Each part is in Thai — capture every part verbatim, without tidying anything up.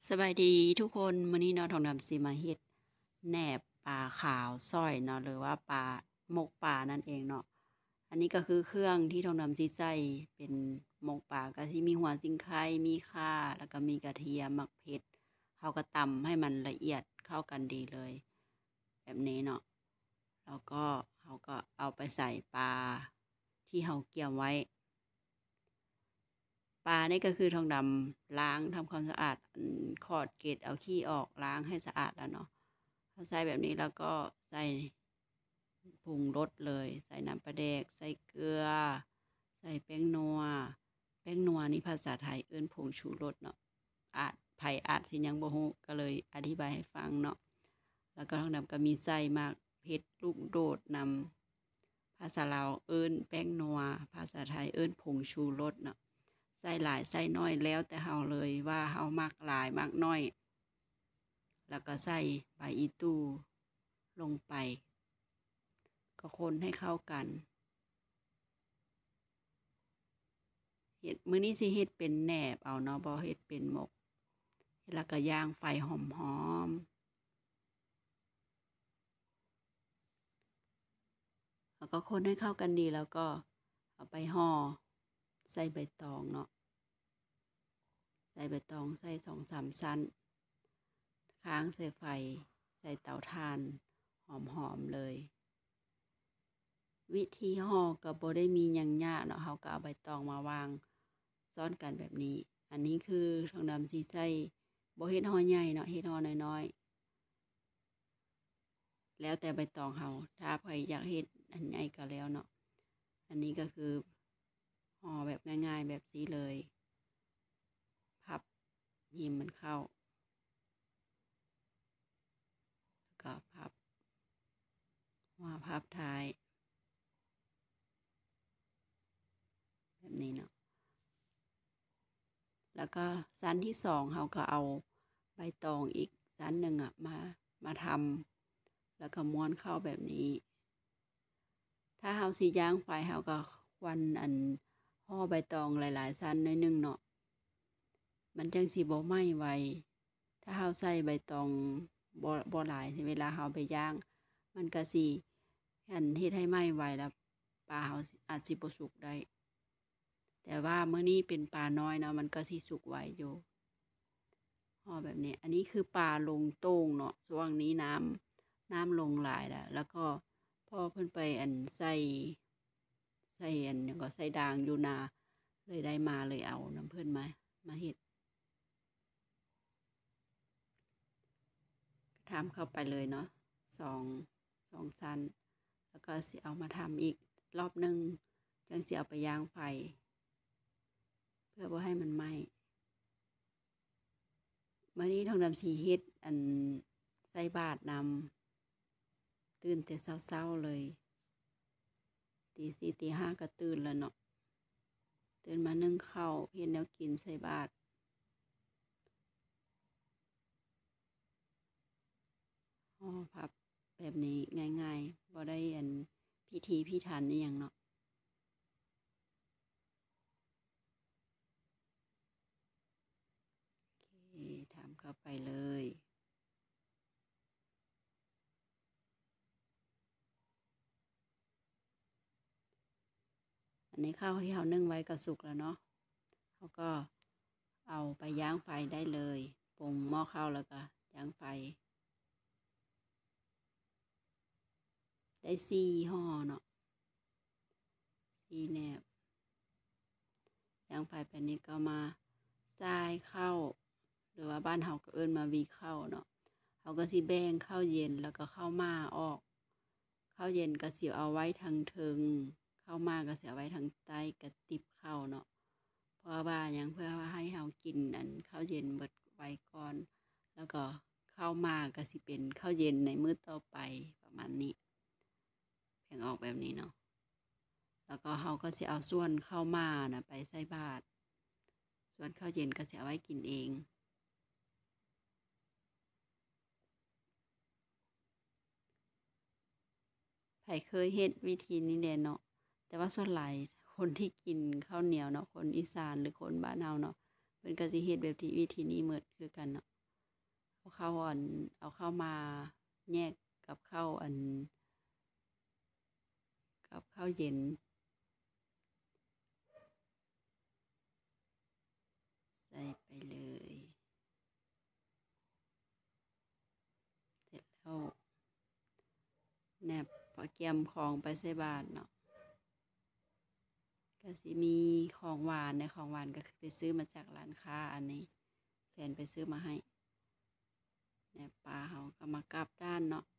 สบายดีทุกคนมื้อนี้เนาะทองดำสิมาเฮ็ดแหนบปลาขาวส้อยเนาะหรือว่าปลาหมกปลานั่นเองเนาะอันนี้ก็คือเครื่องที่ทองดำสิใส่เป็นหมกปลาก็สิมีหัวสิงไคมีข่าแล้วก็มีกระเทียมมักเผ็ดเฮาก็ตำให้มันละเอียดเข้ากันดีเลย แบบนี้เนาะแล้วก็เฮาก็เอาไปใส่ปลาที่เฮาเกี่ยวไว้ปลานี่ก็คือทองดำล้างทำความสะอาดขอดเกล็ดเอาขี้ออกล้างให้สะอาดแล้วเนาะพอใส่แบบนี้แล้วก็ใส่ปรุงรสเลยใส่น้ำปลาแดกใส่เกลือใส่แป้งนัวแป้งนัวนี่ภาษาไทยเอิ้นผงชูรสเนาะอาจไผอาจสิยังบ่ฮู้ก็เลยอธิบายให้ฟังเนาะแล้วก็ทองดำก็มีใส่มากเผ็ดลูกโดดนำภาษาลาวเอิ้นแป้งนัวภาษาไทยเอิ้นผงชูรสเนาะใส่หลายใส่น้อยแล้วแต่เฮาเลยว่าเฮามักหลายมักน้อยแล้วก็ใส่ใบอีตู่ลงไปก็คนให้เข้ากันเฮ็ดมื้อนี้สิเฮ็ดเป็นแหนบเอาเนาะบ่เฮ็ดเป็นหมกแล้วก็ย่างไฟหอมๆแล้วก็คนให้เข้ากันดีแล้วก็เอาไปห่อใส่ใบตองเนาะใส่ใบตองใส่ สองสาม ชั้นค้างใส่ไฟใส่เตาถ่านหอมๆเลยวิธีห่อก็บ่ได้มีหยังยากเนาะเฮาก็เอาใบตองมาวางซ้อนกันแบบนี้อันนี้คือทองดำสิใส่บ่เฮ็ดห่อใหญ่เนาะเฮ็ดห่อน้อยๆแล้วแต่ใบตองเฮาถ้าไผอยากเฮ็ดอันใหญ่ก็แล้วเนาะอันนี้ก็คือห่อแบบง่ายๆแบบนี้เลยพับหิมมันเข้าแล้วก็พับหัวพับท้ายแบบนี้เนาะแล้วก็ชั้นที่สองเฮาก็เอาใบตองอีกชั้นหนึ่งอะมามาทำแล้วก็ม้วนเข้าแบบนี้ถ้าเฮาสิย่างไฟเฮาก็ควันอันห่อใบตองหลายๆชั้นหน่อยหนึ่งเนาะมันจังสิบ่ไหม้ไวถ้าเฮาใส่ใบตองบ่บ่หลายเวลาเฮาไปย่างมันก็สิอันเฮ็ดให้ไหม้ไวแล้วปลาเฮาอาจสิบ่สุกได้แต่ว่ามื้อนี้เป็นปลาน้อยเนาะมันก็สิสุกไวอยู่ห่อแบบนี้อันนี้คือปลาลงโต้งเนาะช่วงนี้น้ำน้ำลงหลายแล้วแล้วก็พอเพิ่นไปอันใส่ใส่อันหยังก็ใส่ด่างอยู่นาเลยได้มาเลยเอาน้ำเพิ่นมามาเฮ็ดทำเข้าไปเลยเนาะสอง สองชั้นแล้วก็สิเอามาทำอีกรอบหนึ่งจังสิเอาไปย่างไฟเพื่อบ่ให้มันไหม้มื้อนี้ทองดำสิเฮ็ดอันใส่บาตรนำตื่นแต่เช้าๆเลยตีสี่ ตีห้าก็ตื่นแล้วเนาะตื่นมานึ่งข้าวเฮ็ดแนวกินใส่บาตรห่อพับแบบนี้ง่ายๆบ่ได้อันพิธีพิถันอิหยังเนาะโอเคทำเข้าไปเลยอันนี้ข้าวที่เฮานึ่งไว้ก็สุกแล้วเนาะเฮาก็เอาไปย่างไฟได้เลยปรุงหม้อข้าวแล้วก็ย่างไฟได้สี่ห่อเนาะสี่แหนบย่างไฟแบบนี้ก็มาทรายข้าวหรือว่าบ้านเฮาก็เอิ้นมาวีข้าวเนาะเฮาก็สิแบ่งข้าวเย็นแล้วก็ข้าวม่าออกข้าวเย็นก็สิเอาไว้ทางเทิงข้าวม่าก็สิเอาไว้ทางใต้กระติบข้าวเนาะเพราะว่าหยังเพื่อว่าให้เฮากินอันข้าวเย็นเบิดไว้ก่อนแล้วก็ข้าวม่าก็สิเป็นข้าวเย็นในมื้อต่อไปประมาณนี้แบ่งออกแบบนี้เนาะแล้วก็เฮาก็สิเอาส่วนข้าวม่าน่ะไปใส่บาตรส่วนข้าวเย็นก็สิเอาไว้กินเองไผเคยเฮ็ดวิธีนี้แหละเนาะแต่ว่าส่วนหลายคนที่กินข้าวเหนียวเนาะคนอีสานหรือคนบ้านเฮาเนาะเพิ่นก็สิเฮ็ดแบบที่วิธีนี้หมดคือกันเนาะเอาเข้าอันเอาเข้ามาแยกกับข้าวอันกับข้าวเย็นใส่ไปเลยเสร็จแล้วแนบพอเกียมของไปใส่บาตรเนาะก็สิมีของหวานในของหวานก็คือไปซื้อมาจากร้านค้าอันนี้แฟนไปซื้อมาให้แนบปลาเฮาก็มากลับด้านเนาะ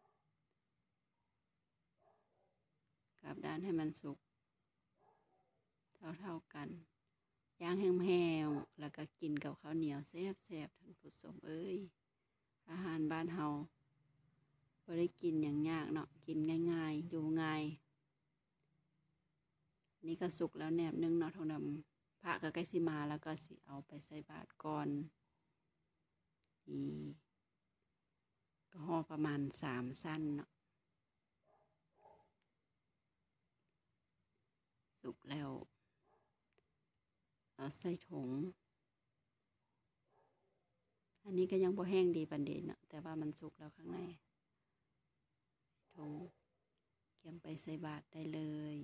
กลับด้านให้มันสุกเท่าๆกันย่างแห้งๆแล้วก็กินกับข้าวเหนียวแซ่บๆท่านผู้ชมเอ้ยอาหารบ้านเฮาบ่ได้กินอย่างยากเนาะกินง่ายๆอยู่ง่ายนี่ก็สุกแล้วแหนบนึงเนาะทองดำพระก็ใกล้สิมาแล้วก็สิเอาไปใส่บาตรก่อนนี่ก็ห่อประมาณสามสั้นเนาะสุกแล้วเอาใส่ถุงอันนี้ก็ยังบ่แห้งดีปานใดเนาะแต่ว่ามันสุกแล้วข้างในถุงเก็บไปใส่บาตรได้เลย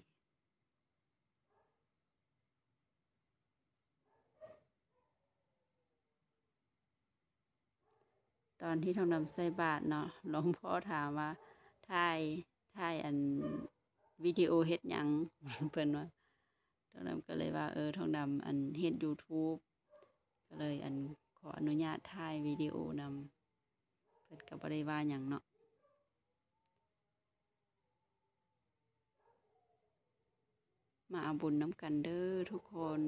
ตอนที่ทองดำใส่บาตรเนาะหลวงพ่อถามว่าถ่ายถ่ายอันวิดีโอเฮ็ดหยัง เพิ่นว่าทองดำก็เลยว่าเออทองดำอันเฮ็ด YouTube ก็เลยอันขออนุญาตถ่ายวิดีโอนำเพิ่นก็บ่ได้ว่าหยังเนาะมาเอาบุญน้ำกันเด้อทุกคน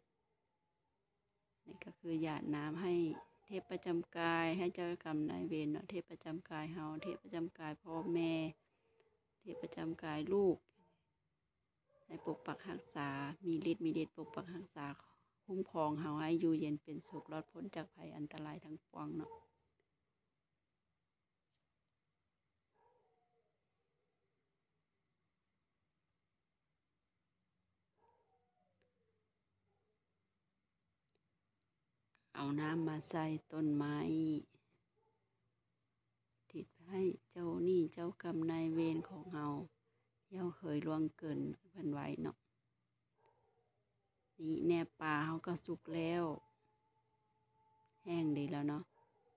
นี่ก็คือหยาดน้ำให้เทพประจำกายให้เจ้ากรรมนายเวรเนาะเทพประจำกายเฮาเทพประจำกายพ่อแม่เทพประจำกายลูกให้ปกปักรักษามีฤทธิ์มีเดชปกปักรักษาคุ้มครองเฮาให้อยู่เย็นเป็นสุขรอดพ้นจากภัยอันตรายทั้งปวงเนาะเอาน้ำมาใส่ต้นไม้ทิศให้เจ้าหนี้เจ้ากรรมนายเวรของเฮาเย่าเคยล่วงเกินเพิ่นไว้เนาะนี่แนบปลาเฮาก็สุกแล้วแห้งดีแล้วเนาะ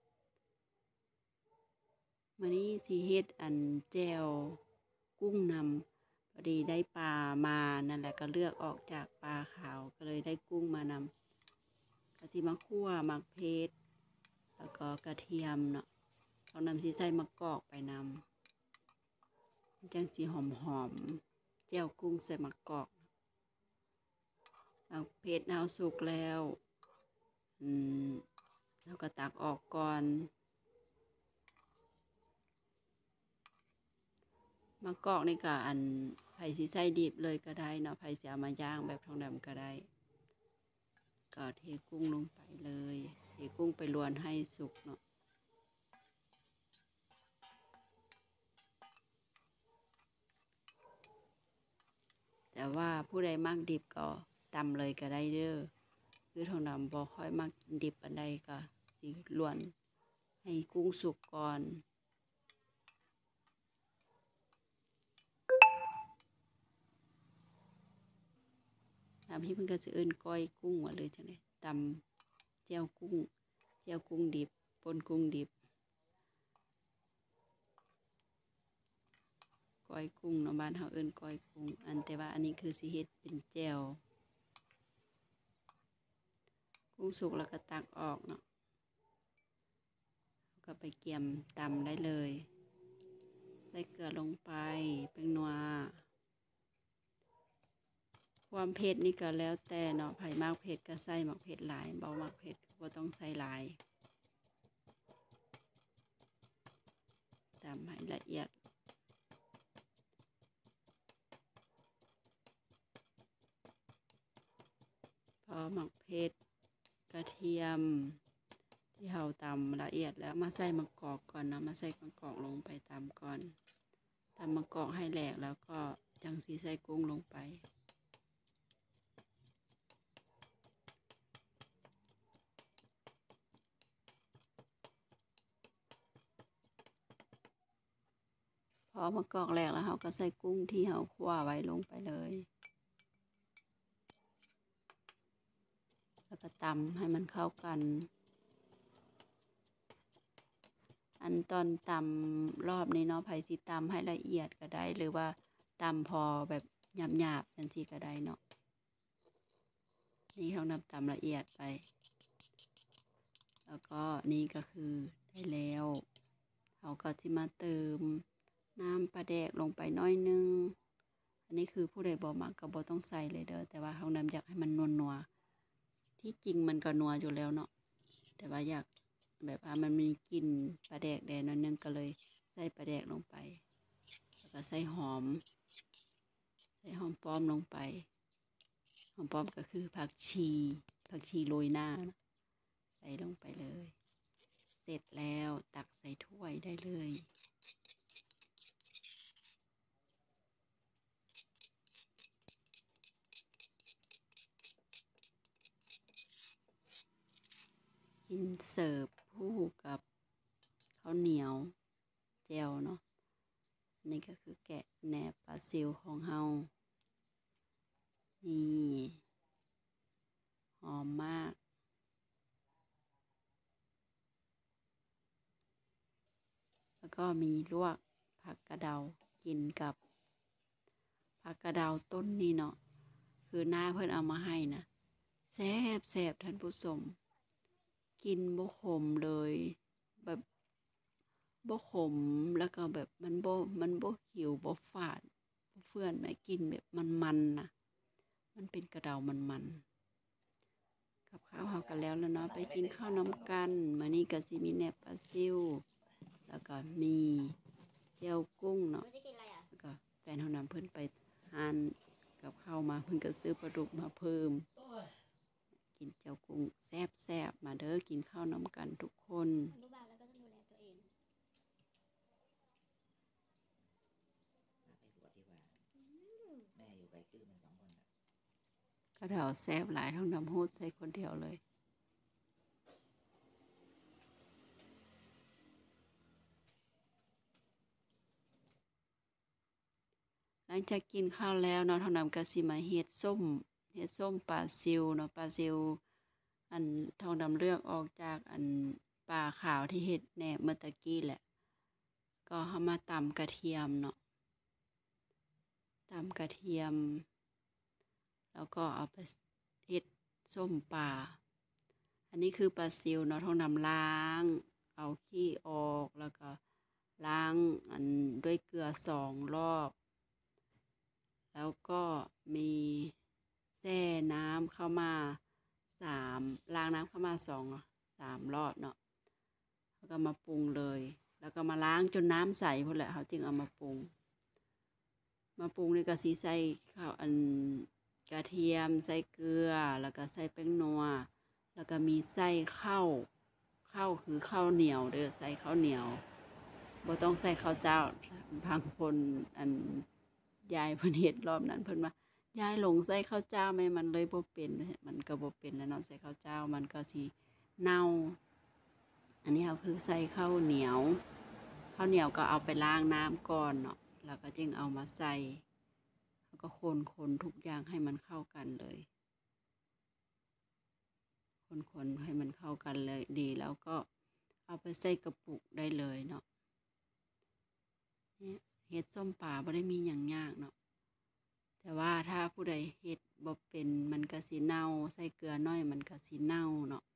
มื้อนี้สิเฮ็ดอันแจ่วกุ้งนำพอดีได้ปลามานั่นแหละก็เลือกออกจากปลาขาวก็เลยได้กุ้งมานำก็สิมาคั่วหมักเพชรแล้วก็กระเทียมเนาะเอานำสิใส่มะกอกไปนำจังสิหอมๆแจ่วกุ้งใส่มะกอกหมักเพชรเฮาสุกแล้วอืมเราก็ตักออกก่อนมะกอกนี่ก็อันไผ่สิใส่ดิบเลยก็ได้เนาะไผ่สิเอามาย่างแบบทองดำก็ได้ก็เทกุ้งลงไปเลยเทกุ้งไปลวนให้สุกเนาะแต่ว่าผู้ใดมักดิบก็ตำเลยก็ได้เด้อคือทองดำบ่ค่อยมักดิบปานใดก็สิลวนให้กุ้งสุกก่อนตามที่เพิ่นก็สิเอิ้นก้อยกุ้งว่าเลยจังได๋ตำแจ่วกุ้งแจ่วกุ้งดิบป่นกุ้งดิบก้อยกุ้งเนาะบ้านเฮาเอิ้นก้อยกุ้งอันแต่ว่าอันนี้คือสิเฮ็ดเป็นแจ่วกุ้งสุกแล้วก็ตักออกเนาะก็ไปเกียมตำได้เลยใส่เกลือลงไปเป็นนัวความเผ็ดนี่ก็แล้วแต่เนาะไผมากเผ็ดก็ใส่มักเผ็ดหลายเบามักเผ็ดก็บ่ต้องใส่หลายตำให้ละเอียดพอหมักเผ็ดกระเทียมที่เฮาตำละเอียดแล้วมาใส่มะกอกก่อนนะมาใส่มะกอกลงไปตำก่อนตำมะกอกให้แหลกแล้วก็จังสีใส่กุ้งลงไปอมากอกแรกแล้วเราก็ใส่กุ้งที่เราคั่วไว้ลงไปเลยแล้วก็ตำให้มันเข้ากันอันตอนตำรอบนี้เนาะไผสิตำให้ละเอียดก็ได้หรือว่าตำพอแบบหยาบๆจังซี่ก็ได้เนาะนี่เขานำตำละเอียดไปแล้วก็นี่ก็คือได้แล้วเขาก็สิมาเติมน้ำปลาแดกลงไปน้อยนึงอันนี้คือผู้ใดบ่มักก็บ่ต้องใส่เลยเด้อแต่ว่าเขานำอยากให้มันนัวๆที่จริงมันก็นัวอยู่แล้วเนาะแต่ว่าอยากแบบว่ามันมีกลิ่นปลาแดกแดงนิดนึงก็เลยใส่ปลาแดกลงไปแล้วก็ใส่หอมใส่หอมป้อมลงไปหอมป้อมก็คือผักชีผักชีโรยหน้านะใส่ลงไปเลยเสร็จแล้วตักใส่ถ้วยได้เลยกินเสิร์ฟคู่กับข้าวเหนียวแจ่วเนาะนี่ก็คือแกะแหนบปลาซิวของเฮานี่หอมมากแล้วก็มีลวกผักกระเดากินกับผักกระเดาต้นนี้เนาะคือหน้าเพื่อนเอามาให้นะแซ่บแซ่บท่านผู้ชมกินบ่ขมเลยแบบบ่ขมแล้วก็แบบมันบ่มันบ่หิวบ่ฝาดบ่เฟื่อนไม่กินแบบมันๆนะมันเป็นกระเดามันๆกับข้าวเฮากันแล้วแล้วเนาะไปกินข้าวน้ำกันมื้อนี้ก็สิมีแหนบปลาซิวแล้วก็มีเจียวกุ้งเนาะแล้วก็แฟนเฮานำเพิ่นไปหานกับข้าวมาเพิ่นก็ซื้อปลาดุกมาเพิ่มกินเจียวกุ้งแซ่บๆมาเด้อกินข้าวน้ำกันทุกคนอนุบาลแล้วก็ต้องดูแลตัวเองไปบวชดีกว่าแม่อยู่ไกลตื้อมันสองคนอ่ะกระเดาแซ่บหลายทั้งน้ำฮูดใส่คนเดียวเลยหลังจากกินข้าวแล้วเนาะทางนำก็สิมาเฮ็ดส้มเฮ็ดส้มปลาซิวเนาะปลาซิวอันทองดำเลือกออกจากอันปลาขาวที่เฮ็ดแหนบเมื่อตะกี้แหละก็เฮามาตำกระเทียมเนาะตำกระเทียมแล้วก็เอาไปเฮ็ดส้มปลาอันนี้คือปลาซิวเนาะทองดำล้างเอาขี้ออกแล้วก็ล้างอันด้วยเกลือสองรอบแล้วก็มีแช่น้ำเข้ามาสามล้างน้ำเข้ามาสองสามรอบเนาะแล้วก็มาปรุงเลยแล้วก็มาล้างจนน้ำใสพุ่นแหละเขาจึงเอามาปรุงมาปรุงนี่ก็สิใส่ข้าวอันกระเทียมใส่เกลือแล้วก็ใส่แป้งนัวแล้วก็มีใส่ข้าวข้าวคือข้าวเหนียวเด้อใส่ข้าวเหนียวบ่ต้องใส่ข้าวเจ้าบางคนอันยายเพิ่นเฮ็ดรอบนั้นเพิ่นว่ายายหลงใส่ข้าวเจ้าแม่มันเลยบ่เป็นมันก็บ่เป็นแล้วเนาะใส่ข้าวเจ้ามันก็สิเน่าอันนี้ก็คือใส่ข้าวเหนียวข้าวเหนียวก็เอาไปล้างน้ำก่อนเนาะแล้วก็จึงเอามาใส่แล้วก็คนๆทุกอย่างให้มันเข้ากันเลยคนๆให้มันเข้ากันเลยดีแล้วก็เอาไปใส่กระปุกได้เลยเนาะเนี่ยเฮ็ดส้มปลาบ่ได้มีหยังยากเนาะแต่ว่าถ้าผู้ใดเฮ็ดบ่เป็นมันก็สิเน่าใส่เกลือน้อยมันก็สิเน่าเนาะ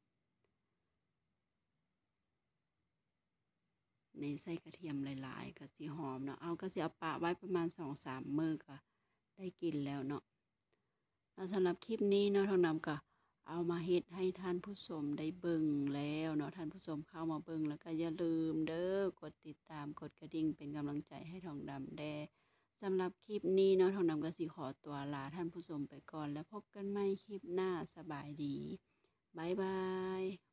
ในใส่กระเทียมหลายๆก็สิหอมเนาะเอาก็สิเอาปะไว้ประมาณ สองสาม มื้อก็ได้กินแล้วเนาะแล้วสำหรับคลิปนี้เนาะทางนำก็เอามาเฮ็ดให้ท่านผู้ชมได้เบิ่งแล้วเนาะท่านผู้ชมเข้ามาเบิ่งแล้วก็อย่าลืมเด้อกดติดตามกดกระดิ่งเป็นกำลังใจให้ทองดำแดสำหรับคลิปนี้เนาะทองดำก็สิขอตัวลาท่านผู้ชมไปก่อนแล้วพบกันใหม่คลิปหน้าสบายดีบ๊ายบาย